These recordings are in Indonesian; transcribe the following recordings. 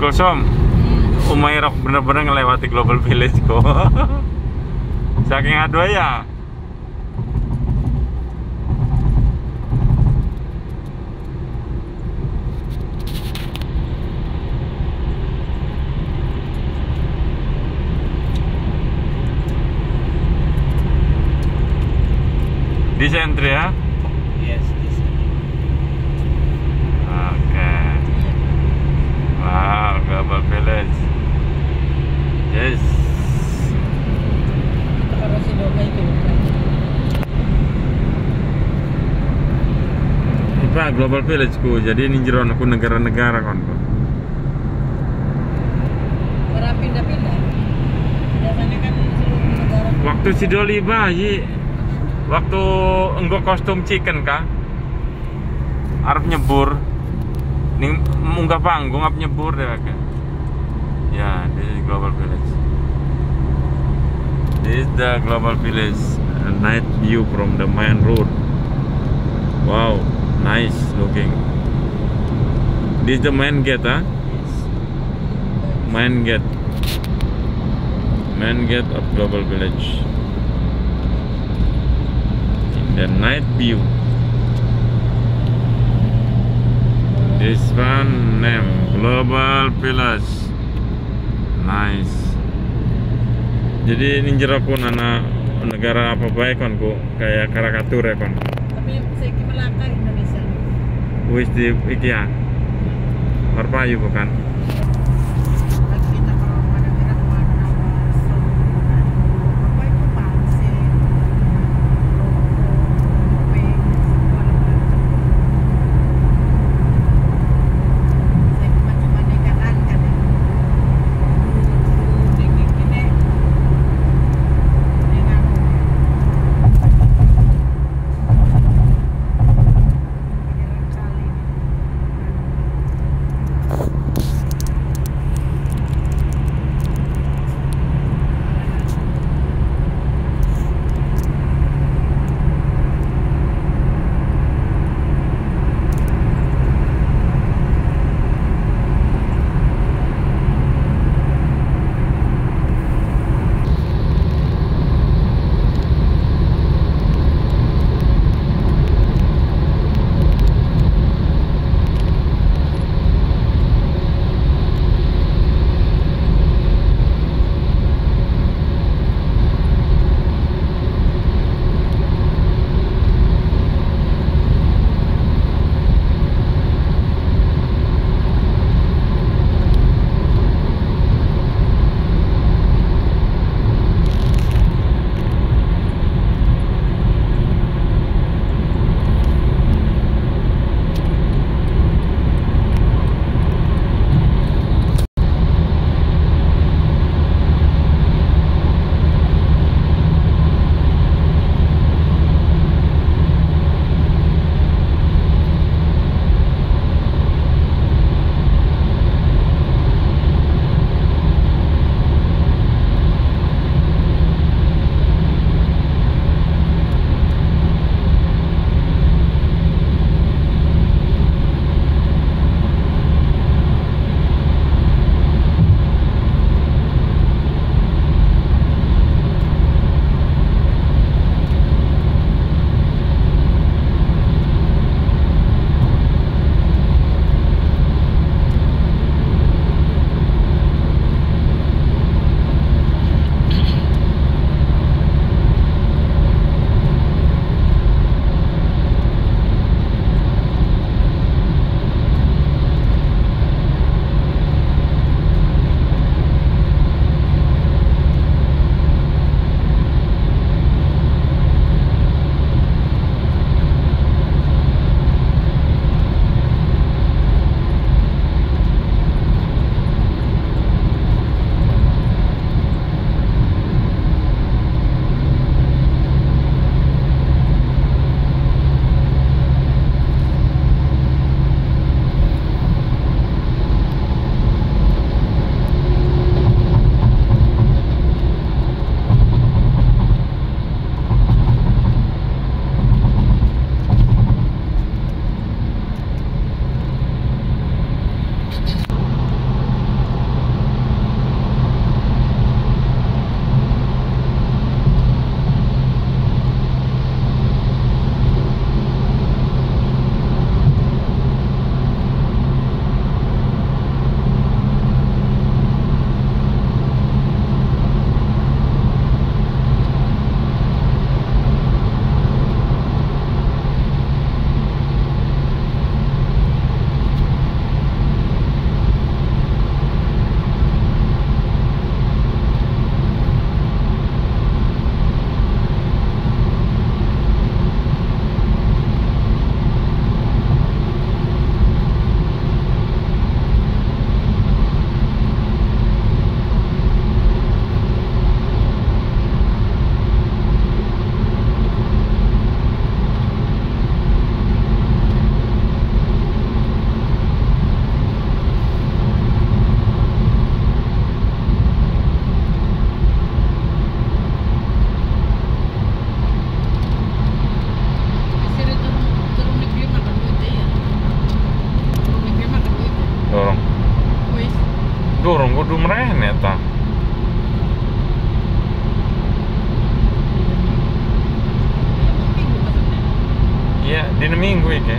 Kulsum, Umairah bener-bener ngelewati Global Village kok. Saking aduh ya. Di sentri ya? Yes, this. Oke. Wow, Global Village. Yes. Kita kalau si Doga itu. Pak Global Village ku. Jadi ini jeron aku negara-negara kon. Orang pindah-pindah. Biasanya kan seluruh negara. Waktu si Doli bayi, waktu enggak kostum chicken kah? Arab nyebur. Ning munggah panggung ap nyebur deh kan. Ya, this is Global Village. This is the Global Village. A night view from the main road. Wow, nice looking. This is the main gate, huh? Main gate. Main gate of Global Village. The night view. This one name Global Village. Nice. Jadi ini jeropun anak negara apa baik kon ku kayak karikatur ya kon. Tapi saya Melaka Indonesia. Wis di iki ya. Merpayu bukan? Lagi kita kalau pada gerak warna apa itu panse, pink, segala macam. Saya cuma dikatakan kan ya. Dingin gini. Dengan kali. Dorong kudu mrene ta. Minggu maksudnya. Iya, dina minggu iki.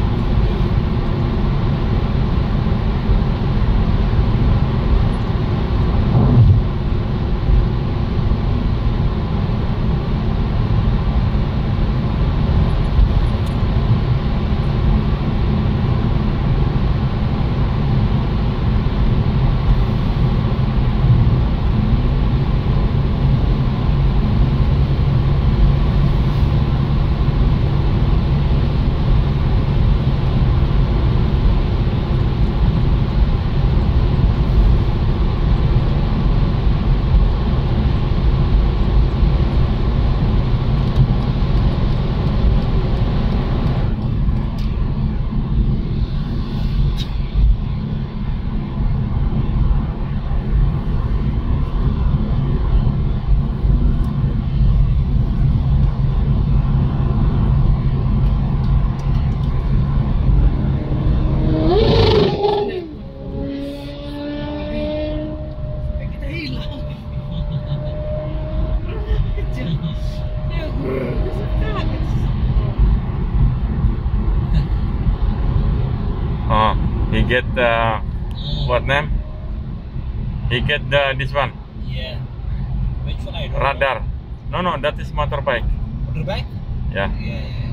Sampai kita hilang. Ya, gue kaget. Oh, he get what name? He get this one Yeah. Which one I don't know. radar. No, that is motorbike. Motorbike? Yeah. Yeah.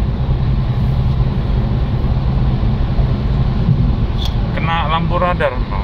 Kena lampu radar.